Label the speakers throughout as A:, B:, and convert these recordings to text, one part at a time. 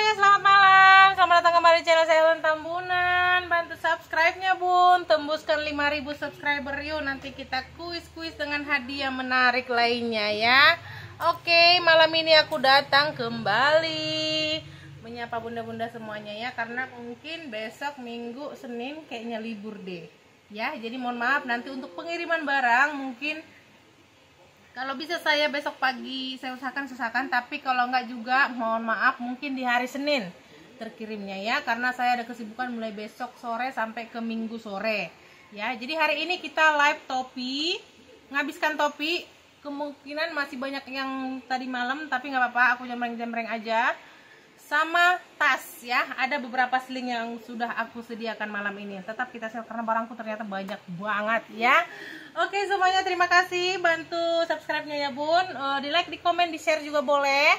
A: selamat malam. Selamat datang kembali di channel saya Helen Tambunan. Bantu subscribe-nya bun, tembuskan 5.000 subscriber yuk. Nanti kita kuis-kuis dengan hadiah menarik lainnya ya. Oke, malam ini aku datang kembali menyapa bunda-bunda semuanya ya. Karena mungkin besok Minggu, Senin kayaknya libur deh ya. Jadi mohon maaf nanti untuk pengiriman barang mungkin kalau bisa saya besok pagi saya usahakan, tapi kalau enggak juga mohon maaf mungkin di hari Senin terkirimnya ya, karena saya ada kesibukan mulai besok sore sampai ke Minggu sore ya. Jadi hari ini kita live topi, ngabiskan topi, kemungkinan masih banyak yang tadi malam tapi nggak apa-apa, aku jembreng-jembreng aja. Sama tas ya, ada beberapa sling yang sudah aku sediakan malam ini. Tetap kita sel karena barangku ternyata banyak banget ya. Oke semuanya, terima kasih, bantu subscribe-nya ya bun, di like, di komen, di share juga boleh.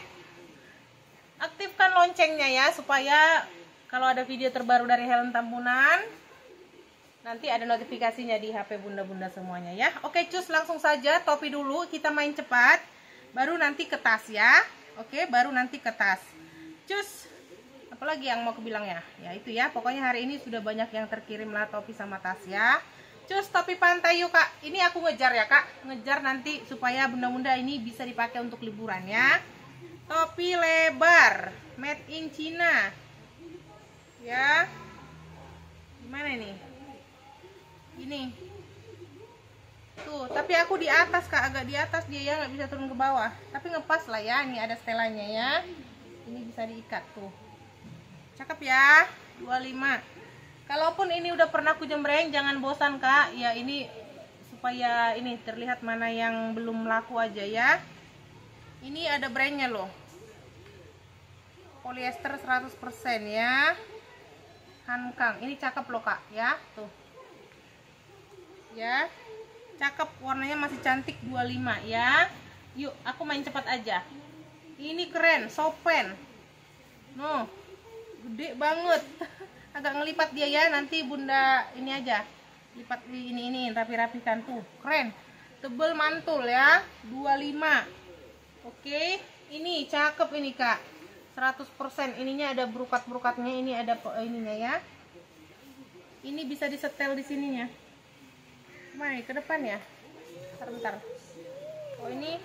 A: Aktifkan loncengnya ya, supaya kalau ada video terbaru dari Helen Tambunan nanti ada notifikasinya di HP bunda-bunda semuanya ya. Oke cus, langsung saja topi dulu, kita main cepat, baru nanti ke tas ya. Oke, baru nanti ke tas. Cus, apalagi yang mau aku bilang ya? Ya itu ya, pokoknya hari ini sudah banyak yang terkirim lah topi sama tas ya. Cus, topi pantai yuk kak. Ini aku ngejar ya kak, ngejar nanti supaya bunda-bunda ini bisa dipakai untuk liburan ya. Topi lebar, made in China. Ya, gimana ini? Ini. Tuh, tapi aku di atas kak, agak di atas dia ya, nggak bisa turun ke bawah. Tapi ngepas lah ya, ini ada setelannya ya. Ini bisa diikat tuh, cakep ya, 25. Kalaupun ini udah pernah aku jembreng jangan bosan kak ya, ini supaya ini terlihat mana yang belum laku aja ya. Ini ada brandnya loh, polyester 100% ya, Hankang. Ini cakep loh kak ya, tuh ya, cakep, warnanya masih cantik, 25 ya. Yuk aku main cepat aja. Ini keren, sopen. No, gede banget. Agak ngelipat dia ya, nanti bunda ini aja. Lipat ini rapi-rapikan tuh. Keren. Tebel mantul ya, 25. Oke, ini cakep ini kak. 100%. Ininya ada berukat-berukatnya, ini ada ininya ya. Ini bisa disetel di sininya. Mana ke depan ya? Bentar. Oh, ini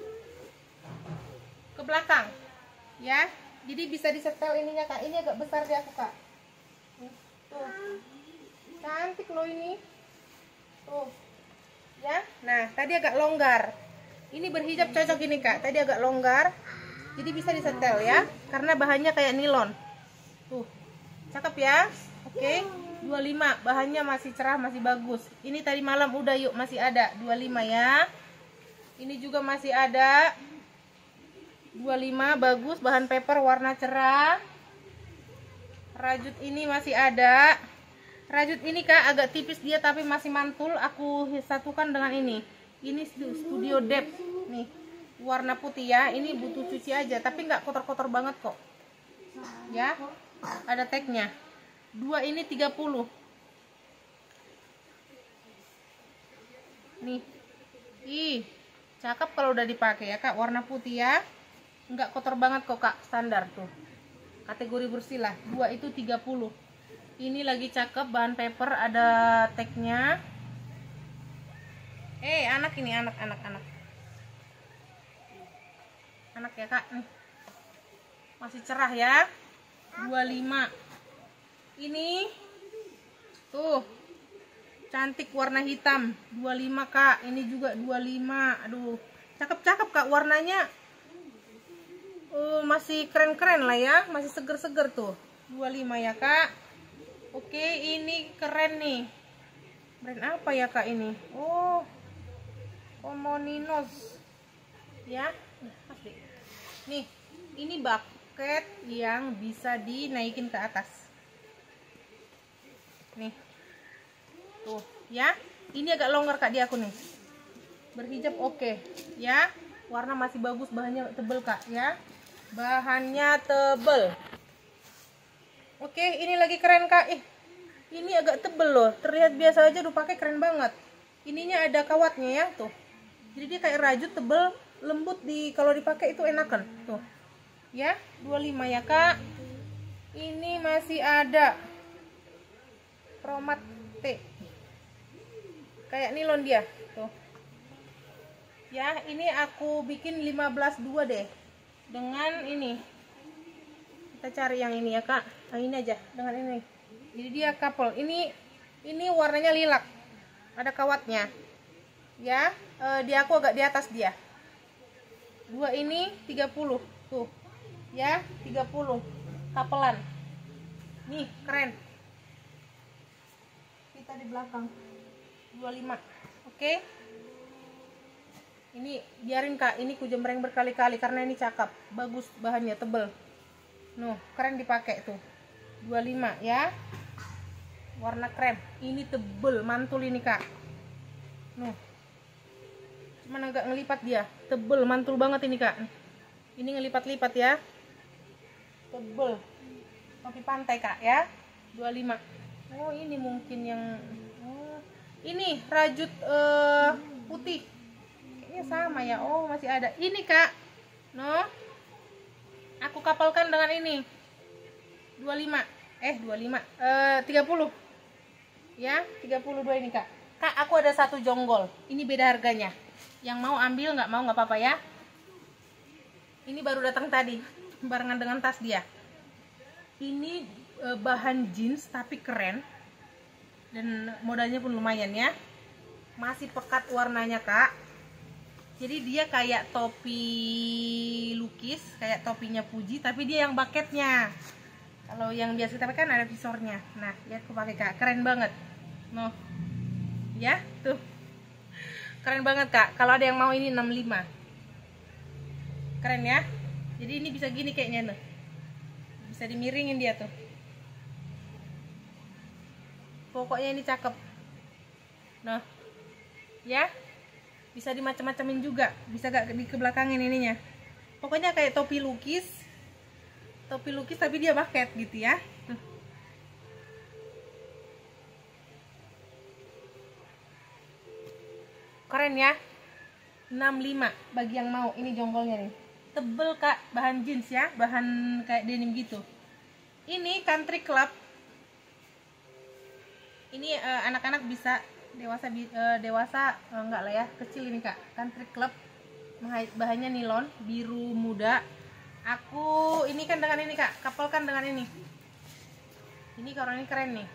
A: ke belakang ya, jadi bisa disetel ininya kak. Ini agak besar di aku kak, tuh cantik loh ini tuh ya. Nah tadi agak longgar, ini berhijab cocok ini kak, tadi agak longgar jadi bisa disetel ya, karena bahannya kayak nilon tuh, cakep ya. Oke, 25, bahannya masih cerah, masih bagus. Ini tadi malam udah yuk, masih ada 25 ya. Ini juga masih ada 25, bagus, bahan paper, warna cerah. Rajut ini masih ada. Rajut ini kak agak tipis dia tapi masih mantul. Aku satukan dengan ini. Ini Studio Depth nih, warna putih ya. Ini butuh cuci aja tapi nggak kotor-kotor banget kok ya. Ada tagnya. Dua ini 30 nih. Ih, cakep kalau udah dipakai ya kak, warna putih ya, nggak kotor banget kok kak, standar tuh, kategori bersih lah. Dua itu 30. Ini lagi cakep, bahan paper, ada tagnya. Anak ini, anak ya kak nih, masih cerah ya, 25. Ini tuh cantik, warna hitam, 25 kak. Ini juga 25. Aduh cakep kak, warnanya masih keren-keren lah ya, masih seger-seger tuh, 25 ya kak. Oke, ini keren nih, brand apa ya kak ini? Oh, Komoninos ya. Nih, ini bucket yang bisa dinaikin ke atas nih tuh ya. Ini agak longgar kak di aku nih, berhijab oke ya, warna masih bagus, bahannya tebel kak ya, bahannya tebel. Oke, ini lagi keren kak. Ini agak tebel loh, terlihat biasa aja udah pakai keren banget. Ininya ada kawatnya ya tuh, jadi dia kayak rajut, tebel, lembut, kalau dipakai itu enakan tuh ya. 25 ya kak. Ini masih ada kromat T, kayak nilon dia tuh ya. Ini aku bikin 15.2 deh dengan ini. Kita cari yang ini ya kak. Nah, ini aja dengan ini. Jadi dia couple. Ini warnanya lilac, ada kawatnya ya. Dia aku agak di atas dia. Dua ini 30 tuh ya, 30 kapelan. Nih keren. Kita di belakang 25. Oke. Ini biarin kak, ini kujembreng berkali-kali karena ini cakep, bagus bahannya, tebel. Keren dipakai tuh. 25 ya. Warna krem. Ini tebel, mantul ini kak. Cuman agak ngelipat dia, tebel, mantul banget ini kak. Ini ngelipat-lipat ya, tebel. Topi pantai kak ya. 25. Oh ini mungkin yang ini rajut putih. Kayaknya sama ya. Oh masih ada. Ini kak. Aku kapalkan dengan ini. 25. 30. Ya, 32 ini kak. Kak, aku ada satu jonggol. Ini beda harganya. Yang mau ambil, nggak mau nggak apa-apa ya. Ini baru datang tadi, barengan dengan tas dia. Ini bahan jeans tapi keren. Dan modalnya pun lumayan ya. Masih pekat warnanya kak. Jadi dia kayak topi lukis, kayak topinya Fuji, tapi dia yang bucketnya. Kalau yang biasa kita pakai kan ada visornya. Nah, ya aku pakai kak, keren banget. Ya, tuh. Keren banget kak. Kalau ada yang mau ini 65. Keren ya. Jadi ini bisa gini kayaknya nih. Bisa dimiringin dia tuh. Pokoknya ini cakep. Ya. Bisa dimacam-macamin juga, bisa gak di kebelakangin ininya. Pokoknya kayak topi lukis tapi dia bucket gitu ya. Keren ya. 65 bagi yang mau. Ini jonggolnya nih, tebel kak, bahan jeans ya, bahan kayak denim gitu. Ini country club. Ini anak-anak bisa, dewasa enggak lah ya, kecil ini kak. Country club, bahannya nilon biru muda. Aku ini kan dengan ini kak, kapalkan dengan ini. Ini kalau ini keren nih.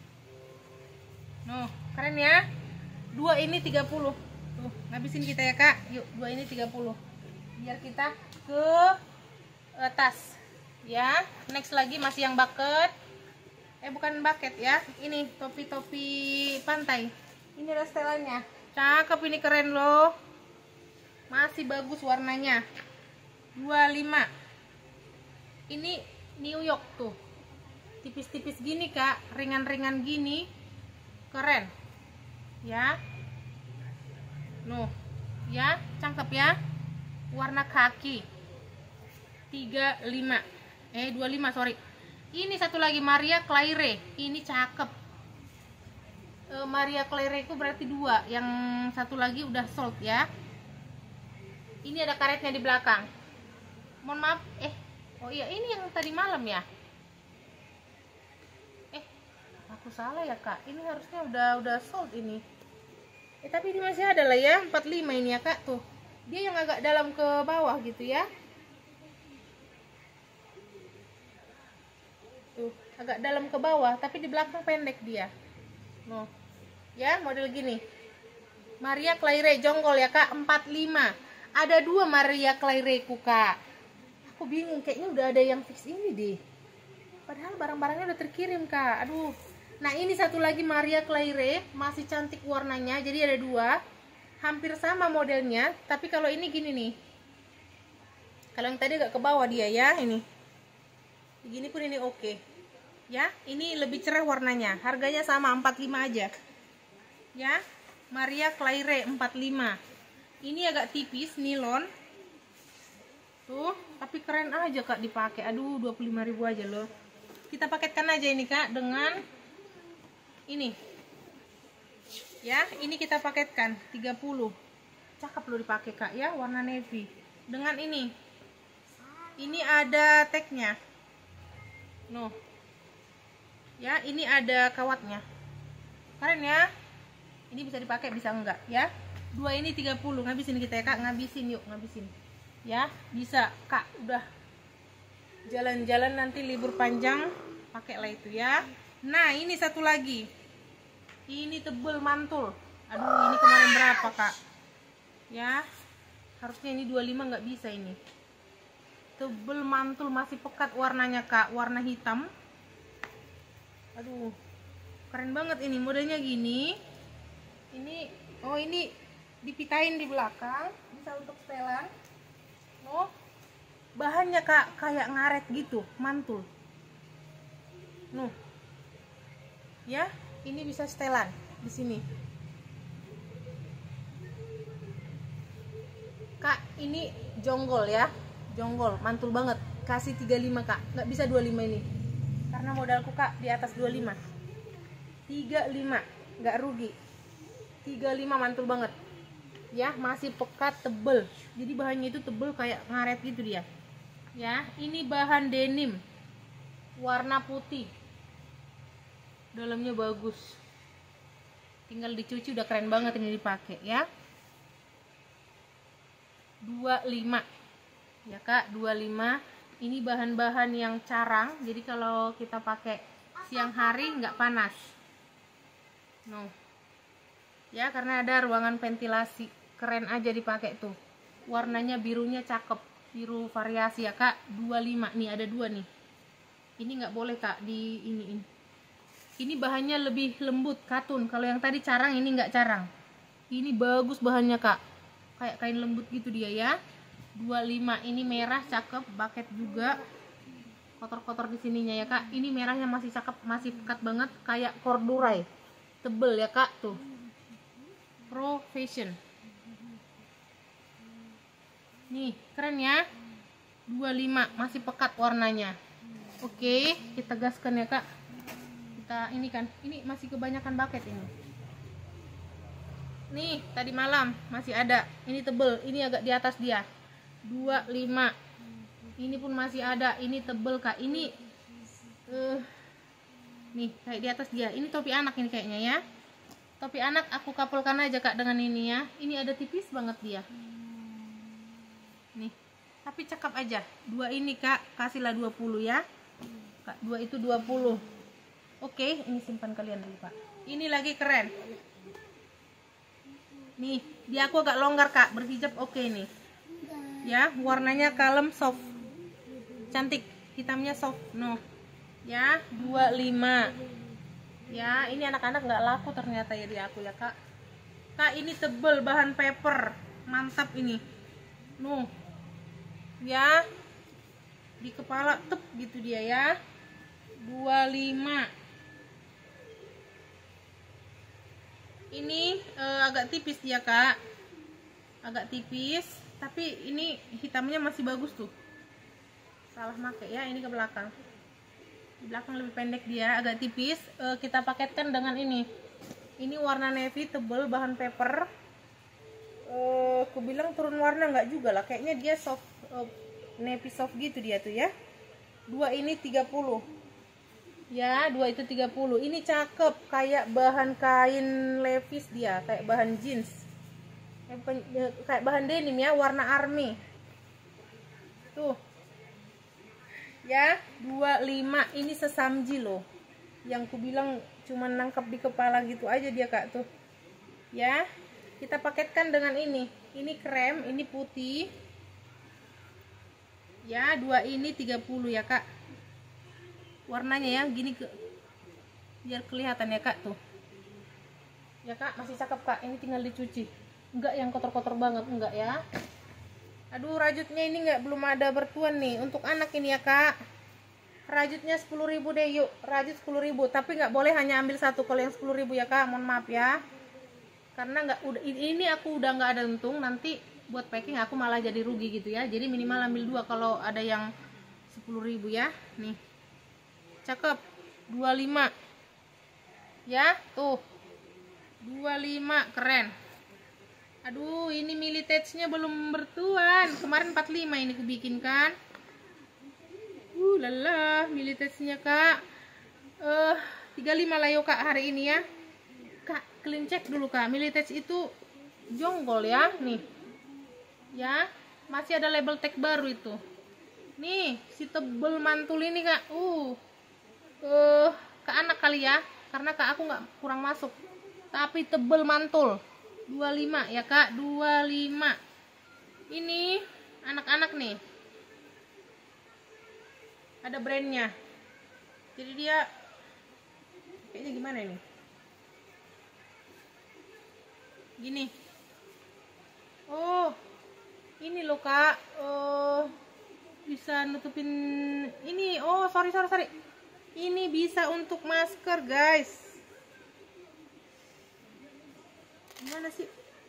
A: Keren ya. Dua ini 30. Tuh, ngabisin kita ya kak. Yuk, dua ini 30. Biar kita ke tas ya. Next lagi masih yang bucket. Bukan bucket ya. Ini topi-topi pantai. Ini ada setelannya. Cakep, ini keren loh. Masih bagus warnanya. 25. Ini New York tuh. Tipis-tipis gini kak, ringan-ringan gini. Keren. Ya. Ya, cakep ya. Warna kaki. 25. 25, sorry. Ini satu lagi Maria Claire. Ini cakep. Maria Claire itu berarti 2. Yang satu lagi udah sold ya. Ini ada karetnya di belakang. Mohon maaf. Oh iya, ini yang tadi malam ya. Aku salah ya kak. Ini harusnya udah sold ini. Tapi ini masih ada lah ya. 45 ini ya kak tuh. Dia yang agak dalam ke bawah gitu ya. Tuh, agak dalam ke bawah, tapi di belakang pendek dia. Ya, model gini. Maria Claire jonggol ya kak, 45. Ada 2 Maria Claire ku kak. Aku bingung, kayaknya udah ada yang fix ini deh. Padahal barang-barangnya udah terkirim kak. Aduh. Nah ini satu lagi Maria Claire, masih cantik warnanya. Jadi ada 2, hampir sama modelnya. Tapi kalau ini gini nih. Kalau yang tadi agak ke bawah dia ya, ini. Begini pun ini oke. Ya, ini lebih cerah warnanya. Harganya sama 45 aja. Ya, Maria Claire 45. Ini agak tipis nilon. Tuh, tapi keren aja kak dipakai. Aduh, 25.000 aja loh. Kita paketkan aja ini kak dengan ini. Ya, ini kita paketkan 30. Cakep loh dipakai kak ya, warna navy. Dengan ini. Ini ada tagnya. Noh. Ya, ini ada kawatnya. Keren ya. Ini bisa dipakai bisa enggak ya. Dua ini 30. Ngabisin kita ya Kak, ngabisin yuk, ngabisin. Ya, bisa Kak. Udah jalan-jalan nanti libur panjang pakailah itu ya. Nah, ini satu lagi. Ini tebel mantul. Aduh, ini kemarin berapa Kak? Ya. Harusnya ini 25, nggak bisa ini. Tebel mantul, masih pekat warnanya Kak, warna hitam. Aduh, keren banget ini, modelnya gini. Ini, oh ini dipitain di belakang, bisa untuk setelan. Oh, bahannya Kak kayak ngaret gitu, mantul. Nuh, ya, ini bisa setelan di sini. Kak, ini jonggol ya, jonggol, mantul banget. Kasih 35 Kak, nggak bisa 25 ini. Karena modalku Kak di atas 25. 35, nggak rugi. 35 mantul banget. Ya, masih pekat, tebel. Jadi bahannya itu tebel kayak ngaret gitu dia. Ya, ini bahan denim. Warna putih. Dalamnya bagus. Tinggal dicuci udah keren banget ini dipakai ya. 25. Ya Kak, 25. Ini bahan-bahan yang carang, jadi kalau kita pakai siang hari nggak panas. No. Ya, karena ada ruangan ventilasi, keren aja dipakai tuh. Warnanya birunya cakep, biru variasi ya Kak. 25 nih, ada dua nih. Ini nggak boleh Kak di ini. Ini bahannya lebih lembut, katun. Kalau yang tadi carang, ini nggak carang. Ini bagus bahannya Kak, kayak kain lembut gitu dia ya. 25, ini merah cakep, bucket juga. Kotor-kotor di sininya ya Kak. Ini merahnya masih cakep, masih pekat banget kayak corduroy. Tebel ya Kak tuh. Pro Fashion. Nih, keren ya. 25, masih pekat warnanya. Oke, kita gaskan ya Kak. Kita ini kan, ini masih kebanyakan bucket ini. Nih, tadi malam masih ada. Ini tebel, ini agak di atas dia. 25. Ini pun masih ada. Ini tebel Kak. Ini nih kayak di atas dia. Ini topi anak ini kayaknya ya. Topi anak aku kapulkan aja Kak dengan ini ya. Ini ada tipis banget dia. Nih. Tapi cakep aja. Dua ini Kak, kasihlah 20 ya. Kak, dua itu 20. Oke, ini simpan kalian dulu Pak. Ini lagi keren. Nih, dia aku agak longgar Kak, berhijab oke nih. Ya, warnanya kalem, soft, cantik, hitamnya soft. No, ya 25. Ya, ini anak-anak nggak laku ternyata ya di aku ya Kak. Kak, ini tebel, bahan paper, mantap ini. No, ya, di kepala tep gitu dia ya. 25. Ini agak tipis dia Kak, agak tipis. Tapi ini hitamnya masih bagus tuh. Salah pakai ya, ini ke belakang. Di belakang lebih pendek dia, agak tipis. Kita paketkan dengan ini. Ini warna navy tebel, bahan paper. Aku bilang turun warna nggak juga lah. Kayaknya dia soft, navy soft gitu dia tuh ya. Dua ini 30. Ya, dua itu 30. Ini cakep, kayak bahan kain levis dia, kayak bahan jeans. Kayak bahan denim ya, warna army tuh ya. 25, ini sesamji loh, yang ku bilang cuman nangkep di kepala gitu aja dia Kak tuh ya. Kita paketkan dengan ini krem, ini putih ya. Dua ini 30 ya Kak, warnanya ya gini biar kelihatan ya Kak tuh ya Kak. Masih cakep Kak, ini tinggal dicuci. Enggak yang kotor-kotor banget, enggak ya. Aduh, rajutnya ini enggak, belum ada bertuan nih. Untuk anak ini ya Kak, rajutnya 10.000 deh yuk. Rajut 10.000, tapi nggak boleh hanya ambil satu. Kalau yang 10.000 ya Kak, mohon maaf ya. Karena nggak, udah ini aku udah nggak ada untung. Nanti buat packing aku malah jadi rugi gitu ya. Jadi minimal ambil dua kalau ada yang 10.000 ya. Nih, cakep. 25 ya tuh, 25 keren. Aduh, ini militage-nya belum bertuan. Kemarin 45 ini ku bikin kan. Lelah militesnya kak 35 lah yuk kak hari ini ya kak. Clean check dulu kak, milites itu jonggol ya nih ya, masih ada label tag baru itu nih, si tebel mantul ini kak. Ke anak kali ya, karena kak aku nggak kurang masuk, tapi tebel mantul 25 ya kak, 25. Ini anak-anak nih, ada brandnya, jadi dia kayaknya gimana ini, gini. Oh ini loh kak, bisa nutupin ini. Oh sorry, ini bisa untuk masker guys. Gimana sih?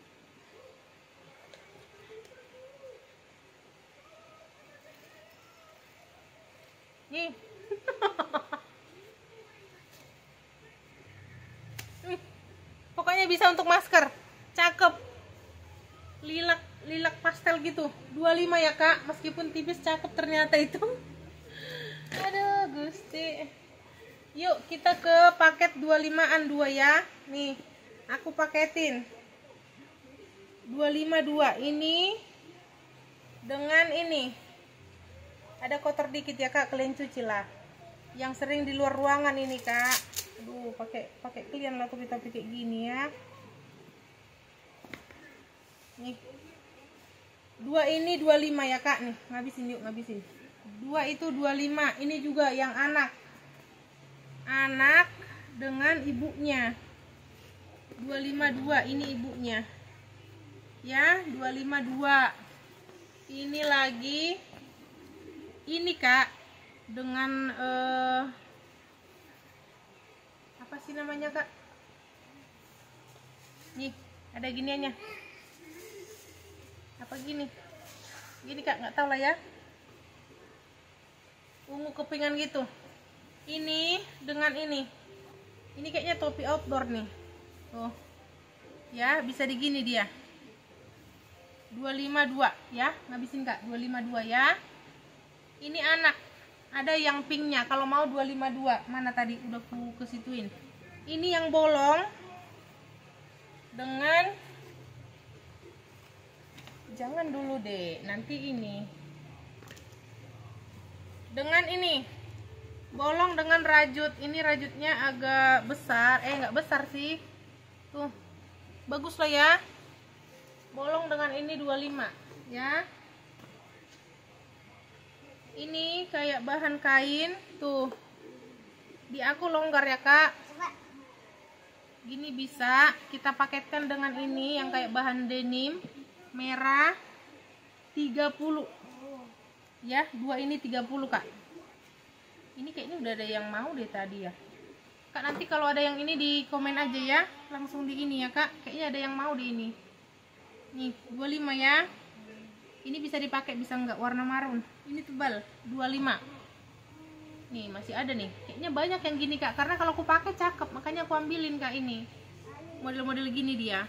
A: Nih. Pokoknya bisa untuk masker. Cakep. Lilac pastel gitu. 25 ya kak, meskipun tipis cakep ternyata itu. Aduh Gusti. Yuk kita ke paket 25an 2 ya. Nih, aku paketin 252 ini dengan ini. Ada kotor dikit ya kak, kalian cuci lah. Yang sering di luar ruangan ini kak. Aduh, pakai klien lah aku kita pakai gini ya. Nih. 2 ini 25 ya kak nih. Ngabisin yuk, ngabisin. 2 itu 25. Ini juga yang anak. Anak dengan ibunya. 252 ini ibunya. Ya, 252. Ini lagi ini kak dengan apa sih namanya kak, nih ada giniannya, apa gini kak, nggak tahu lah ya, ungu kepingan gitu. Ini dengan ini kayaknya topi outdoor nih. Oh ya, bisa digini dia. 252 ya, ngabisin kak, 252 ya. Ini anak, ada yang pinknya, kalau mau 252. Mana tadi udah ku kesituin. Ini yang bolong dengan, jangan dulu deh, nanti ini dengan ini bolong dengan rajut. Ini rajutnya agak besar, nggak besar sih tuh, bagus lah ya. Bolong dengan ini 25 ya. Ini kayak bahan kain tuh, di aku longgar ya kak. Gini bisa kita paketkan dengan ini yang kayak bahan denim merah 30 ya. 2 ini 30 kak. Ini kayaknya udah ada yang mau deh tadi ya kak. Nanti kalau ada yang ini di komen aja ya, langsung di ini ya kak. Kayaknya ada yang mau di ini. Nih 25 ya. Ini bisa dipakai, bisa enggak, warna marun. Ini tebal 25. Nih masih ada nih. Kayaknya banyak yang gini kak, karena kalau aku pakai cakep, makanya aku ambilin kak ini. Model-model gini dia.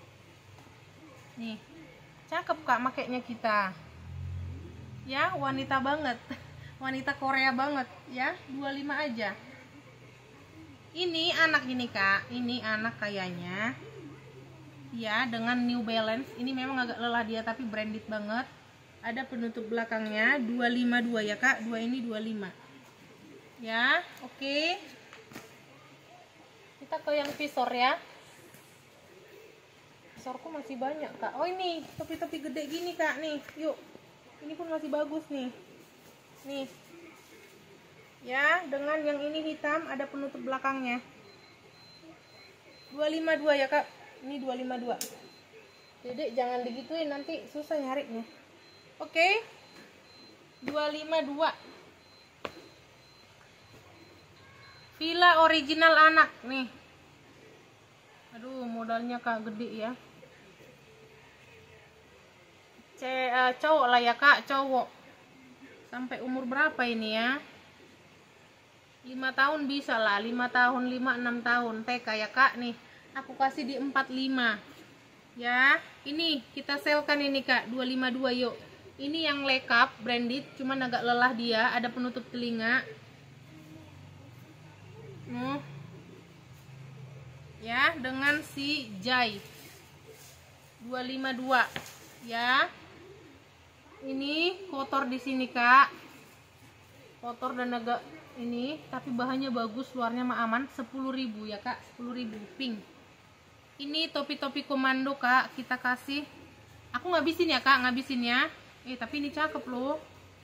A: Nih. Cakep kak makainya kita. Ya, wanita banget. Wanita Korea banget ya. 25 aja. Ini anak ini kak. Ini anak kayaknya. Ya, dengan New Balance. Ini memang agak lelah dia, tapi branded banget. Ada penutup belakangnya 252 ya kak. 2 ini 25 ya. Oke, kita ke yang visor ya. Visorku masih banyak kak. Oh ini topi-topi gede gini kak nih. Yuk, ini pun masih bagus nih. Nih ya, dengan yang ini hitam, ada penutup belakangnya 252 ya kak. Ini 252. Dedek jangan digituin, nanti susah nyarinya. Oke. 252. Villa original anak nih. Aduh, modalnya kak gede ya. Cowok lah ya kak, cowok. Sampai umur berapa ini ya? 5 tahun bisa lah, 5 tahun, 5-6 tahun TK ya kak nih. Aku kasih di 45 ya. Ini kita selkan ini kak, 252 yuk. Ini yang lengkap branded, cuman agak lelah dia, ada penutup telinga. Ya, dengan si Jai 252 ya. Ini kotor di sini Kak, kotor dan agak ini, tapi bahannya bagus, luarnya mah aman. 10.000 ya Kak, 10.000 pink. Ini topi-topi komando Kak, kita kasih, aku ngabisin ya Kak, ngabisin ya. Tapi ini cakep loh.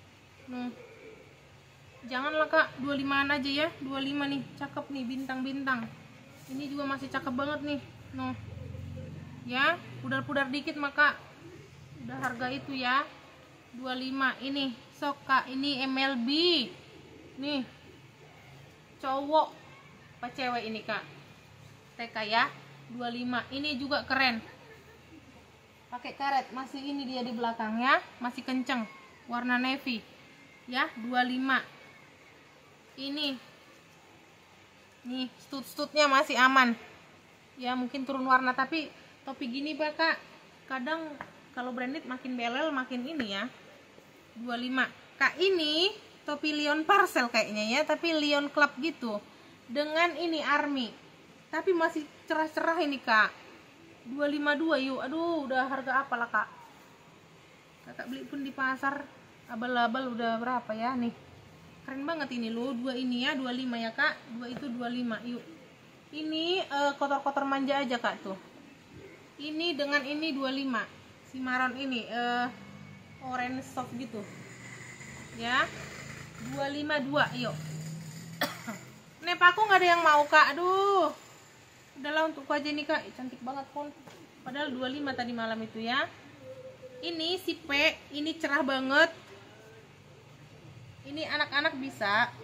A: Janganlah Kak, 25an aja ya. 25 nih, cakep nih, bintang-bintang. Ini juga masih cakep banget nih. Ya, pudar-pudar dikit maka udah harga itu ya. 25. Ini sok Kak, ini MLB. Nih. Cowok apa cewek ini Kak? TK ya. 25. Ini juga keren. Pakai karet, masih ini dia di belakangnya, masih kenceng, warna navy ya. 25. Ini nih, stud-studnya masih aman ya, mungkin turun warna, tapi topi gini Kak, kadang kalau branded makin belel makin ini ya. 25 Kak, ini topi Lion Parcel kayaknya ya, tapi Lion Club gitu, dengan ini army, tapi masih cerah-cerah ini Kak. 252 yuk. Aduh, udah harga apalah Kak. Kakak beli pun di pasar abal-abal udah berapa ya nih. Keren banget ini loh. 2 ini ya, 25 ya Kak. 2 itu 25 yuk. Ini kotor-kotor manja aja Kak tuh. Ini dengan ini 25. Si maron ini orange soft gitu. Ya. 252 yuk. Nep aku nggak ada yang mau Kak. Aduh. Udahlah untuk aja nih Kak, cantik banget pun. Padahal 25 tadi malam itu ya. Ini si P, ini cerah banget. Ini anak-anak bisa.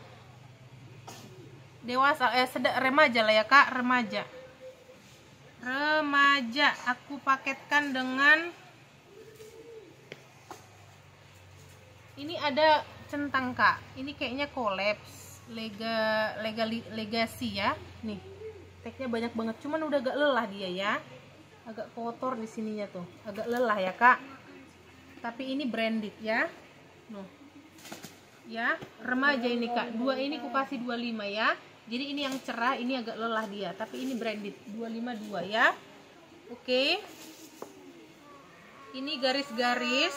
A: Dewasa, remaja lah ya Kak, remaja. Remaja, aku paketkan dengan ini ada centang Kak. Ini kayaknya collapse, legacy ya. Nih. Tagnya banyak banget, cuman udah agak lelah dia ya, agak kotor di sininya tuh, agak lelah ya Kak. Tapi ini branded ya, ya remaja ini Kak. 2 ini ku kasih 25 ya. Jadi ini yang cerah, ini agak lelah dia, tapi ini branded 252 ya. Oke. Ini garis-garis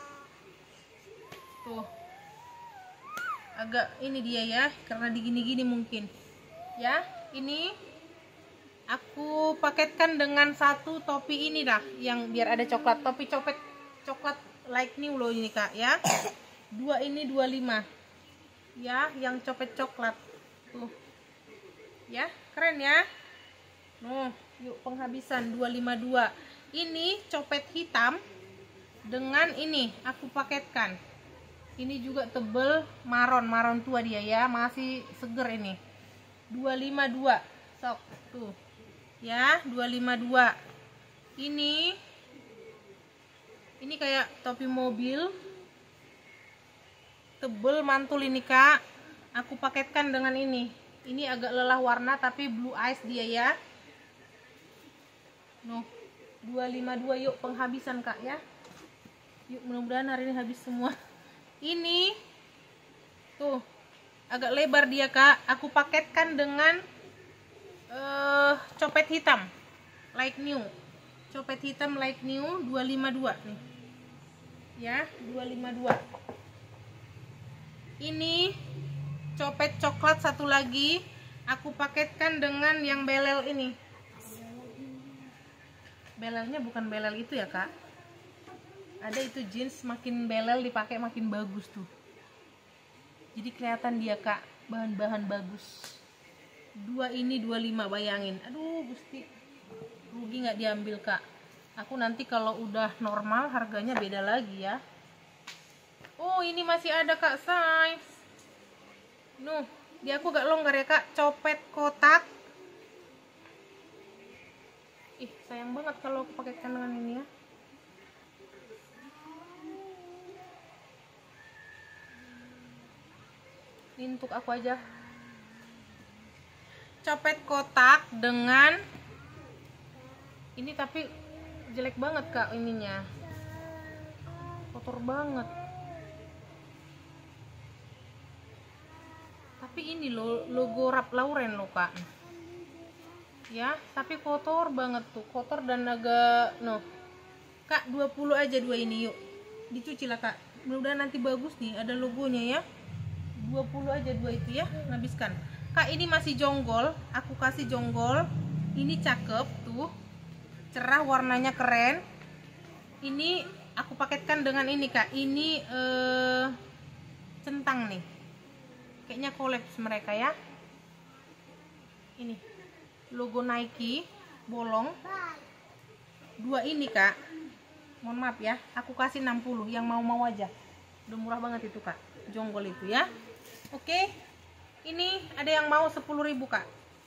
A: tuh, agak ini dia ya, karena digini-gini mungkin ya. Ini aku paketkan dengan satu topi ini dah, yang biar ada coklat, topi coklat like new loh ini Kak ya. 2 ini 25 ya, yang copet coklat tuh ya, keren ya. Yuk penghabisan 252. Ini copet hitam dengan ini aku paketkan. Ini juga tebel, maron tua dia ya, masih seger ini. 252 sok tuh ya. 252 ini kayak topi mobil tebel mantul ini Kak. Aku paketkan dengan ini agak lelah warna tapi blue eyes dia ya. 252 yuk penghabisan Kak ya. Yuk mudah-mudahan hari ini habis semua. Ini tuh agak lebar dia Kak. Aku paketkan dengan copet hitam like new, copet hitam like new 252 nih ya. 252. Ini copet coklat satu lagi, aku paketkan dengan yang belel ini. Belelnya bukan belel itu ya Kak, ada itu jeans makin belel dipakai makin bagus tuh, jadi kelihatan dia Kak, bahan-bahan bagus. 2 ini 25, bayangin. Aduh Gusti, rugi nggak diambil Kak. Aku nanti kalau udah normal harganya beda lagi ya. Oh ini masih ada Kak size. Dia aku gak longgar ya Kak, copet kotak. Sayang banget kalau aku pakaikan dengan ini ya. Ini untuk aku aja. Copet kotak dengan ini, tapi jelek banget Kak ininya. kotor banget. Tapi ini logo Ralph Lauren loh kak ya, tapi kotor banget tuh, kotor dan agak kak 20 aja dua ini, yuk dicuci lah kak, mudah-mudahan nanti bagus nih, ada logonya ya. 20 aja dua itu ya, habiskan kak. Ini masih jonggol, aku kasih jonggol. Ini cakep tuh, cerah, warnanya keren. Ini aku paketkan dengan ini kak, ini centang nih, kayaknya kolaps mereka ya. Ini logo Nike bolong. Dua ini kak, mohon maaf ya, aku kasih 60, yang mau aja, udah murah banget itu kak, jonggol itu ya. Oke, ini ada yang mau 10.000 kak.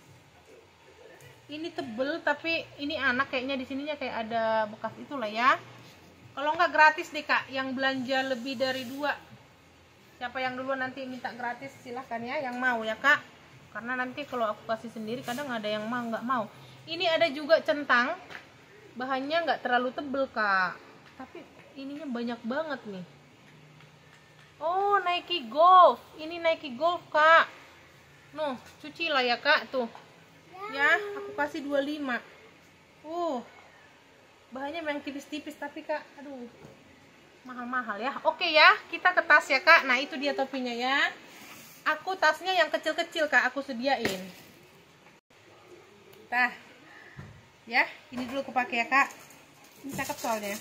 A: Ini tebel tapi ini anak kayaknya di sininya kayak ada bekas itulah ya. Kalau enggak gratis deh kak, yang belanja lebih dari 2, siapa yang duluan nanti minta gratis silahkan ya, yang mau ya kak, karena nanti kalau aku kasih sendiri kadang ada yang mau nggak mau. Ini ada juga centang, bahannya nggak terlalu tebel kak, tapi ininya banyak banget nih. Oh, Nike Golf, ini Nike Golf kak. Cuci lah ya kak tuh ya, aku kasih 25. Bahannya memang tipis-tipis tapi kak, aduh mahal-mahal ya. Oke ya, kita ke tas ya kak. Nah itu dia topinya ya, aku tasnya yang kecil-kecil kak, aku sediain. Tah ya, ini dulu aku pakai ya kak, ini cakep soalnya.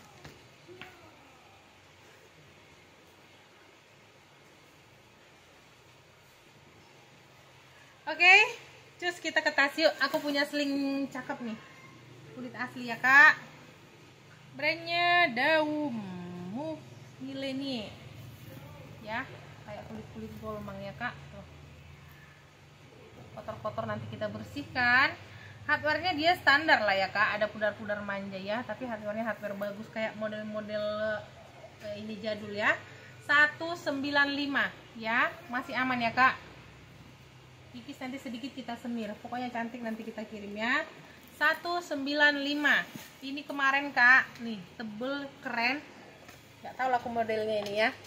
A: Oke, terus kita ke tas yuk. Aku punya sling cakep nih, kulit asli ya kak, brandnya Daum Move Millennium ya, kayak kulit-kulit golmang ya kak. Tuh, kotor-kotor nanti kita bersihkan. Hardware-nya dia standar lah ya kak, ada pudar-pudar manja ya, tapi hardware-nya hardware bagus, kayak model-model ini jadul ya. 195 ya, masih aman ya kak. Kikis nanti sedikit kita semir, pokoknya cantik, nanti kita kirim ya. 195 ini kemarin kak, nih tebel keren, nggak tahu lah aku modelnya ini ya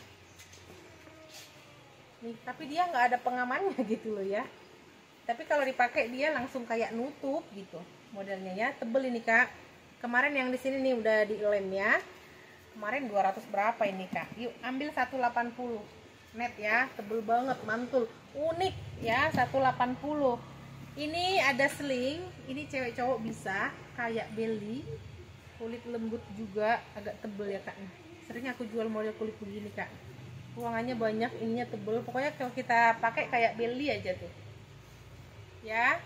A: nih, tapi dia nggak ada pengamannya gitu loh ya, tapi kalau dipakai dia langsung kayak nutup gitu modelnya ya. Tebel ini kak, kemarin yang di sini nih udah dilem ya, kemarin 200 berapa ini kak. Yuk ambil 180 net ya, tebel banget, mantul, unik ya. 180 ini ada sling, ini cewek cowok bisa, kayak belly, kulit lembut juga, agak tebel ya kak. Sering aku jual model kulit begini kak, ruangannya banyak, ininya tebel, pokoknya kalau kita pakai kayak belly aja tuh ya.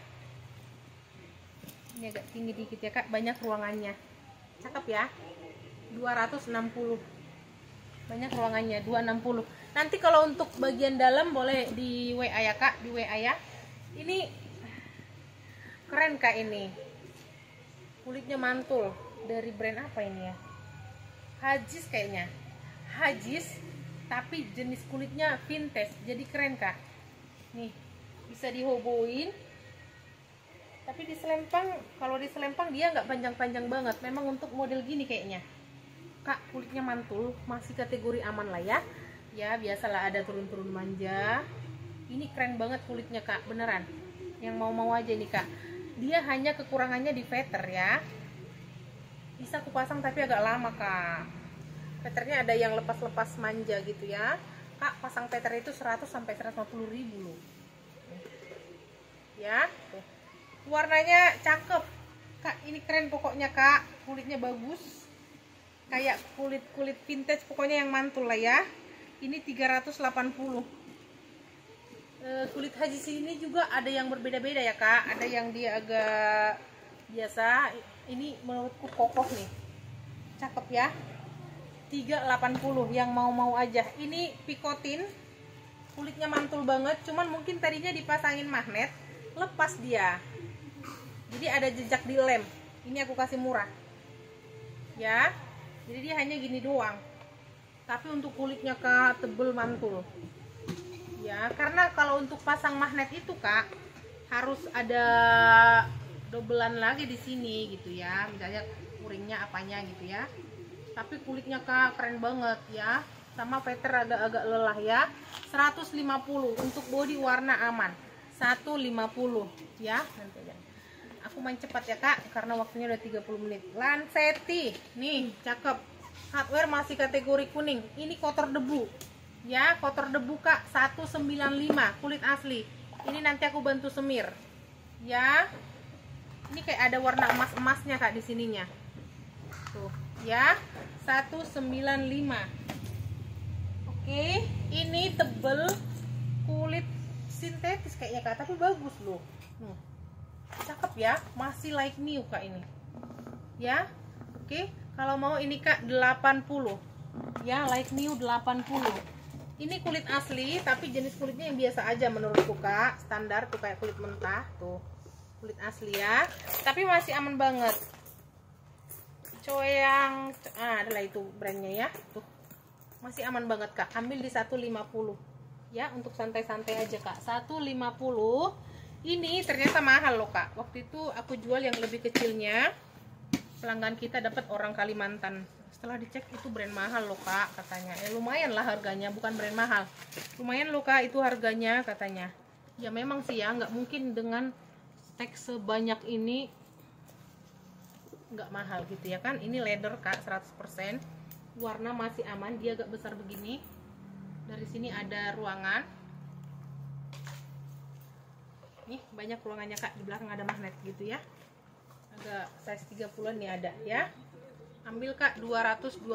A: Ini agak tinggi dikit ya kak, banyak ruangannya, cakep ya. 260, banyak ruangannya, 260. Nanti kalau untuk bagian dalam boleh di WA ya kak, di WA ya. Ini keren kak, ini kulitnya mantul, dari brand apa ini ya, Hagis kayaknya, Hagis, tapi jenis kulitnya vintage, jadi keren kak. Nih bisa dihoboin, tapi di selempang, kalau di selempang dia nggak panjang-panjang banget, memang untuk model gini kayaknya kak. Kulitnya mantul, masih kategori aman lah ya. Ya biasalah ada turun-turun manja. Ini keren banget kulitnya kak, beneran. Yang mau-mau aja nih kak. Dia hanya kekurangannya di feather ya. Bisa aku pasang tapi agak lama kak. Feathernya ada yang lepas-lepas manja gitu ya. Kak pasang feather itu 100 sampai 150 ribu loh. Ya. Tuh. Warnanya cakep. Kak ini keren pokoknya kak. Kulitnya bagus. Kayak kulit-kulit vintage pokoknya, yang mantul lah ya. Ini 380. Kulit Hagis ini juga ada yang berbeda-beda ya kak. Ada yang dia agak biasa, ini menurutku kokoh nih, cakep ya. 380, yang mau-mau aja. Ini picotin, kulitnya mantul banget, cuman mungkin tadinya dipasangin magnet, lepas dia, jadi ada jejak di lem. Ini aku kasih murah ya, jadi dia hanya gini doang, tapi untuk kulitnya kak tebel mantul ya. Karena kalau untuk pasang magnet itu kak harus ada dobelan lagi di sini gitu ya, misalnya kuringnya apanya gitu ya. tapi kulitnya kak keren banget ya, sama veter agak-agak lelah ya. 150 untuk body warna aman 150 ya. Nanti aja aku main cepat ya kak karena waktunya udah 30 menit. Lanceti nih cakep, hardware masih kategori kuning, ini kotor debu ya, kotor debu kak. 195 kulit asli, ini nanti aku bantu semir ya. Ini kayak ada warna emas-emasnya kak di sininya tuh ya. 195. Oke, ini tebel kulit sintetis kayaknya kak, tapi bagus loh. Cakep ya, masih like new kak ini ya. Oke, kalau mau ini kak 80 ya, like new 80. Ini kulit asli tapi jenis kulitnya yang biasa aja menurutku kak, standar tuh kayak kulit mentah tuh, kulit asli ya, tapi masih aman banget. Coyang adalah itu brandnya ya, tuh masih aman banget kak. Ambil di 150 ya, untuk santai-santai aja kak. 150. Ini ternyata mahal loh kak, waktu itu aku jual yang lebih kecilnya, pelanggan kita dapat orang Kalimantan. Setelah dicek itu brand mahal loh kak katanya. Ya lumayan lah harganya, bukan brand mahal, lumayan loh kak itu harganya katanya. Ya memang sih ya, nggak mungkin dengan stek sebanyak ini nggak mahal gitu ya kan. Ini leather kak 100%, warna masih aman, dia agak besar begini. Dari sini ada ruangan nih, banyak ruangannya kak, di belakang ada magnet gitu ya, agak size 30-an nih ada ya. Ambil kak 220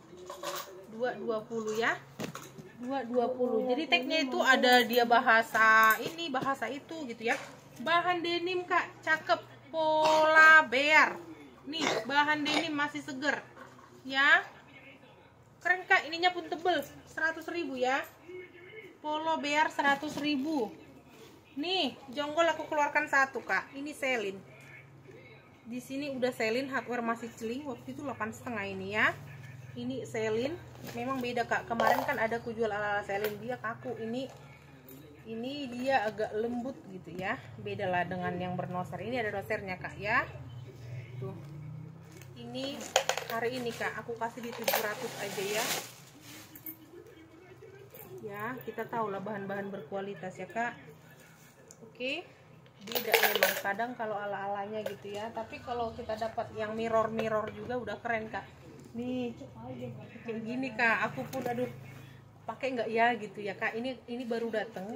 A: ya, 220. Jadi tagnya itu ada dia bahasa ini bahasa itu gitu ya. Bahan denim kak, cakep, pola bear nih, bahan denim masih seger ya, keren kak. Ininya pun tebel, 100.000 ya, polo bear 100.000 nih. Jonggol aku keluarkan satu kak, ini selin, di sini udah selin, hardware masih celing, waktu itu 8,5 ini ya. Ini selin, memang beda kak, kemarin kan ada aku jual ala selin, dia kaku, ini dia agak lembut gitu ya, beda lah dengan yang bernoser. Ini ada nosernya kak ya tuh. Ini hari ini kak aku kasih di 700 aja ya. Ya kita tahu lah bahan-bahan berkualitas ya kak. Oke, beda memang kadang kalau ala-alanya gitu ya, tapi kalau kita dapat yang mirror juga udah keren kak. Nih kayak gini kak, aku pun aduh pakai nggak ya gitu ya kak. Ini baru dateng.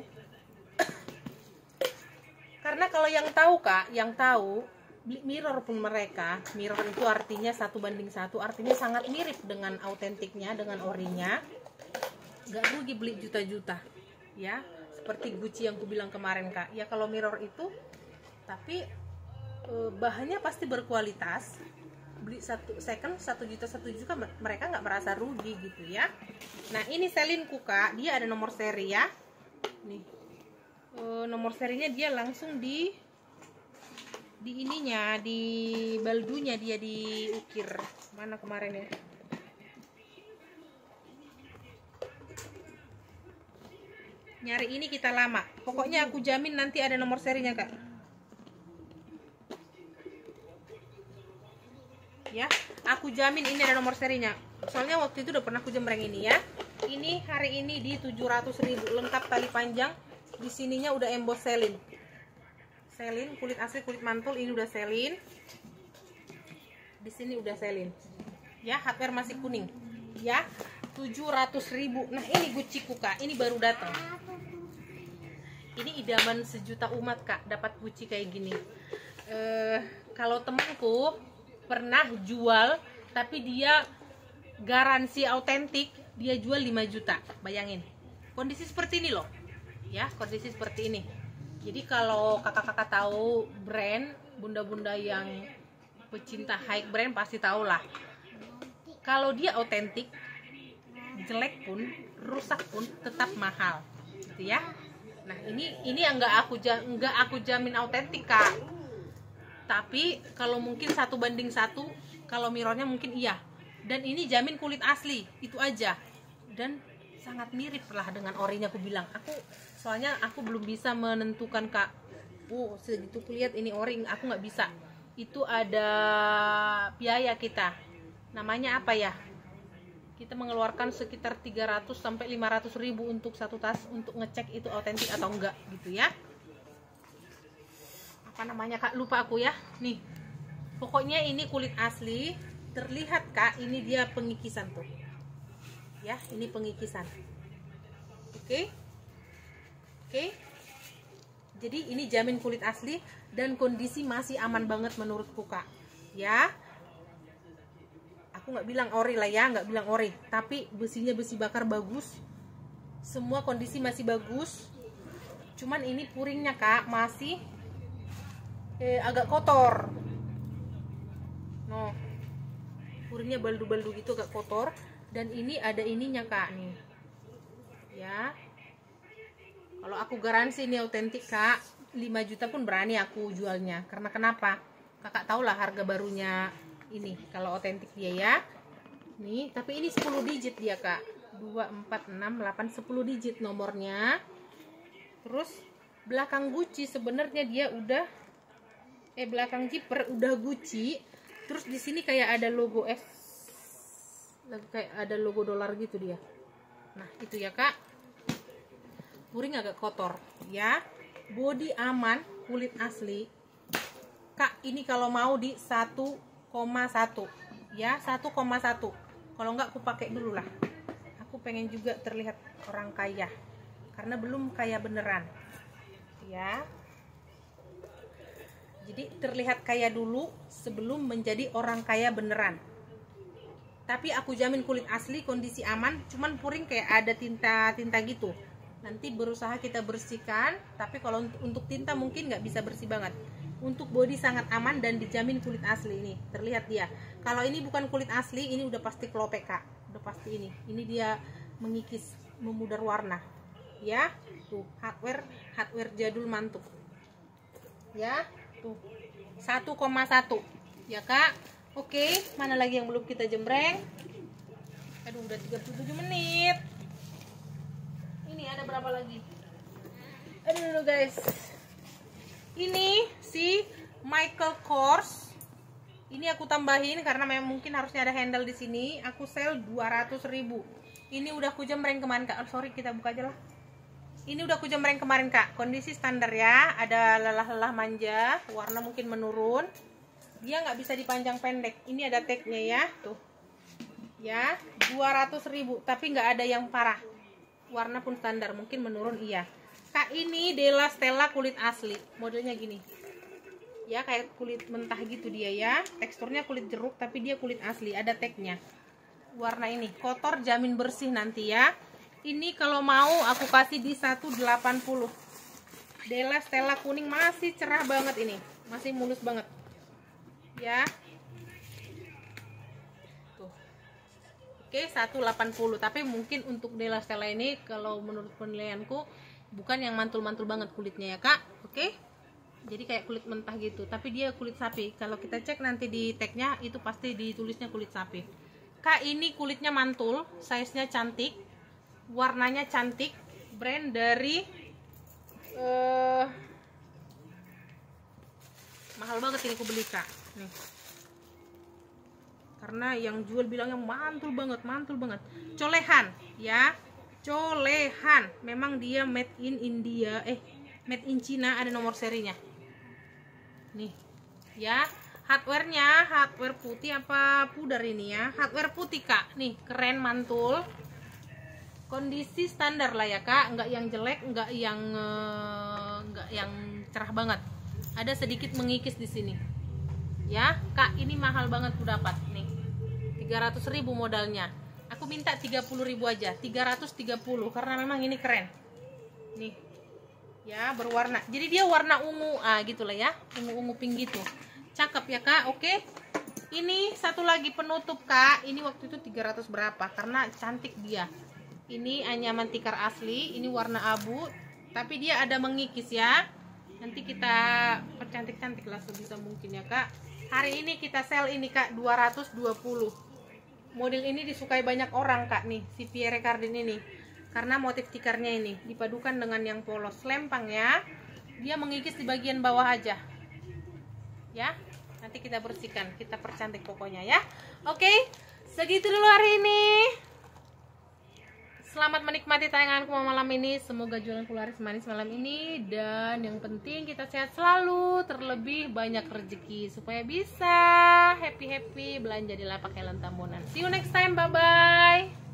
A: Karena kalau yang tahu kak, yang tahu beli mirror pun mereka, mirror itu artinya 1:1, artinya sangat mirip dengan autentiknya, dengan orinya, nggak rugi beli juta-juta ya. Seperti Gucci yang aku bilang kemarin kak ya, kalau mirror itu tapi bahannya pasti berkualitas, beli satu second 1 juta 1 juta mereka nggak merasa rugi gitu ya. Nah ini selinku kak, dia ada nomor seri ya nih, nomor serinya dia langsung di ininya, di baldunya dia diukir. Mana kemarin ya, nyari ini kita lama, pokoknya aku jamin nanti ada nomor serinya kak ya, aku jamin ini ada nomor serinya, soalnya waktu itu udah pernah aku jembreng ini ya. Ini hari ini di 700.000 lengkap tali panjang, di sininya udah emboss selin, kulit asli, kulit mantul. Ini udah selin, di sini udah selin ya, hardware masih kuning ya, 700.000. Nah ini Gucci ku kak, ini baru datang, ini idaman sejuta umat kak, dapat Gucci kayak gini. Kalau temanku pernah jual tapi dia garansi autentik, dia jual 5 juta, bayangin kondisi seperti ini loh ya, kondisi seperti ini. Jadi kalau kakak-kakak tahu brand, bunda-bunda yang pecinta high brand pasti tahu lah, kalau dia autentik, jelek pun, rusak pun tetap mahal gitu ya. Nah ini enggak aku jamin autentik kak, tapi kalau mungkin 1:1, kalau mirrornya mungkin iya, dan ini jamin kulit asli, itu aja. Dan sangat mirip lah dengan orinya, aku bilang. Soalnya aku belum bisa menentukan kak, segitu kulihat ini ori, aku nggak bisa. Itu ada biaya kita, namanya apa ya, kita mengeluarkan sekitar 300 sampai 500 ribu untuk satu tas untuk ngecek itu autentik atau enggak gitu ya. Apa namanya Kak, lupa aku ya. Nih pokoknya ini kulit asli, terlihat Kak, ini dia pengikisan tuh ya, ini pengikisan. Oke. Jadi ini jamin kulit asli dan kondisi masih aman banget menurutku Kak ya. Aku nggak bilang ori lah ya, nggak bilang ori, tapi besinya besi bakar bagus, semua kondisi masih bagus. Cuman ini puringnya Kak masih agak kotor. No, puringnya baldu-baldu gitu, agak kotor. Dan ini ada ininya Kak nih ya. Kalau aku garansi ini autentik Kak, 5 juta pun berani aku jualnya. Karena kenapa? Kakak tahu lah harga barunya ini kalau autentik dia ya. Nih, tapi ini 10 digit dia Kak. 2, 4, 6, 8, 10 digit nomornya. Terus belakang Gucci sebenarnya dia udah belakang zipper udah Gucci. Terus di sini kayak ada logo kayak ada logo dolar gitu dia. Nah, itu ya Kak. Puring agak kotor ya. Body aman, kulit asli. Kak, ini kalau mau di 1,1 ya, 1,1. Kalau enggak aku pakai dulu lah. Aku pengen juga terlihat orang kaya. Karena belum kaya beneran. Ya. Jadi terlihat kaya dulu sebelum menjadi orang kaya beneran. Tapi aku jamin kulit asli, kondisi aman. Cuman puring kayak ada tinta-tinta gitu. Nanti berusaha kita bersihkan. Tapi kalau untuk tinta mungkin nggak bisa bersih banget. Untuk body sangat aman dan dijamin kulit asli ini. Terlihat dia. Kalau ini bukan kulit asli, ini udah pasti klopek Kak. Udah pasti ini. Ini dia mengikis, memudar warna. Ya, tuh hardware jadul mantap. Ya, tuh 1,1 ya Kak. Oke, mana lagi yang belum kita jembreng? Aduh, udah 37 menit. Ini ada berapa lagi? Aduh guys. Ini si Michael Kors. Ini aku tambahin karena memang mungkin harusnya ada handle di sini. Aku sell 200.000. Ini udah aku jembreng kemarin Kak. Oh, sorry, kita buka aja lah. Ini udah aku jembreng kemarin Kak. Kondisi standar ya. Ada lelah-lelah manja. Warna mungkin menurun. Dia nggak bisa dipanjang pendek. Ini ada tagnya ya. Tuh. Ya. 200.000. Tapi nggak ada yang parah. Warna pun standar. Mungkin menurun iya. Kak, ini Della Stella kulit asli. Modelnya gini. Ya, kayak kulit mentah gitu dia ya. Teksturnya kulit jeruk. Tapi dia kulit asli. Ada tagnya. Warna ini. Kotor jamin bersih nanti ya. Ini kalau mau aku kasih di 180. Della Stella kuning masih cerah banget ini. Masih mulus banget. Ya. Tuh. Oke, 180. Tapi mungkin untuk Della Stella ini kalau menurut penilaianku bukan yang mantul-mantul banget kulitnya ya Kak. Oke. Jadi kayak kulit mentah gitu, tapi dia kulit sapi. Kalau kita cek nanti di tagnya itu pasti ditulisnya kulit sapi. Kak, ini kulitnya mantul, size-nya cantik. Warnanya cantik, brand dari mahal banget ini aku beli Kak nih. Karena yang jual bilangnya mantul banget. Colehan ya, colehan. Memang dia made in India, made in China, ada nomor serinya. Nih ya, hardware-nya hardware putih apa pudar ini ya? Hardware putih Kak. Nih, keren mantul. Kondisi standar lah ya Kak, nggak yang jelek, nggak yang cerah banget. Ada sedikit mengikis di sini. Ya, Kak, ini mahal banget aku dapat nih. 300.000 modalnya. Aku minta 30.000 aja, 330 karena memang ini keren. Nih. Ya, berwarna. Jadi dia warna ungu, gitulah ya. Ungu-ungu pink gitu. Cakep ya Kak. Oke. Ini satu lagi penutup Kak. Ini waktu itu 300 berapa? Karena cantik dia. Ini anyaman tikar asli, ini warna abu, tapi dia ada mengikis ya. Nanti kita percantik-cantik lah sebisa mungkin ya Kak. Hari ini kita sell ini Kak 220. Model ini disukai banyak orang Kak nih, si Pierre Cardin ini. Karena motif tikarnya ini dipadukan dengan yang polos, lempang ya. Dia mengikis di bagian bawah aja. Ya. Nanti kita bersihkan, kita percantik pokoknya ya. Oke, segitu dulu hari ini. Selamat menikmati tayanganku malam ini. Semoga jualan laris manis malam ini. Dan yang penting kita sehat selalu, terlebih banyak rezeki supaya bisa happy belanja di lapak Helen Tambunan. See you next time, bye bye.